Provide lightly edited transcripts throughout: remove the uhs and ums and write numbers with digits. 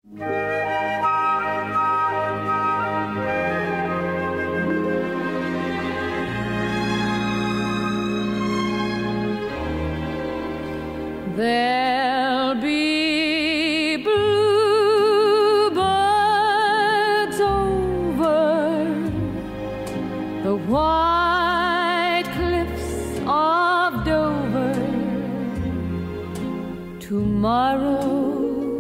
There'll be bluebirds over the white cliffs of Dover tomorrow.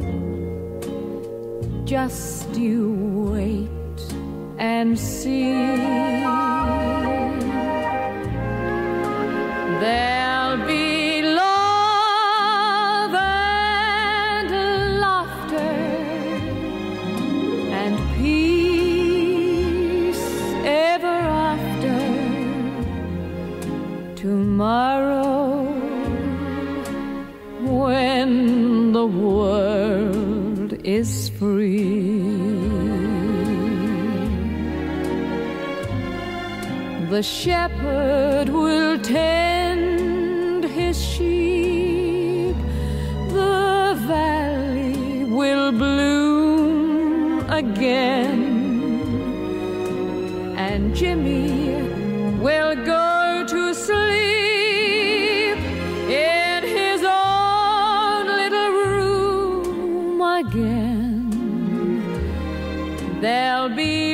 Just you wait and see. There'll be love and laughter and peace ever after tomorrow, when the world is free. The shepherd will tend his sheep, the valley will bloom again, and Jimmy will go to sleep in his own little room again. There'll be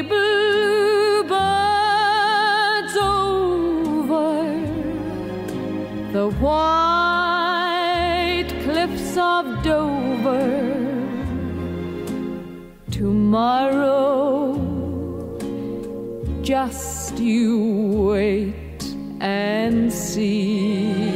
bluebirds over the white cliffs of Dover tomorrow. Just you wait and see.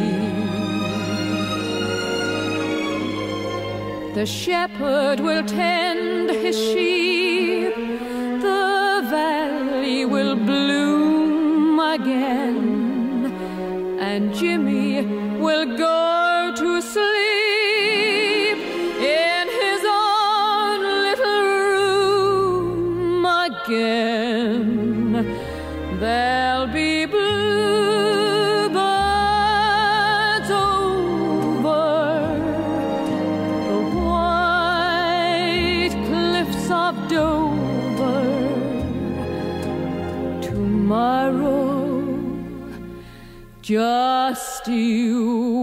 The shepherd will tend his sheep, the valley will bloom again, and Jimmy will go to sleep in his own little room again. There'll be bluebirds over the white cliffs of Dover tomorrow. Just you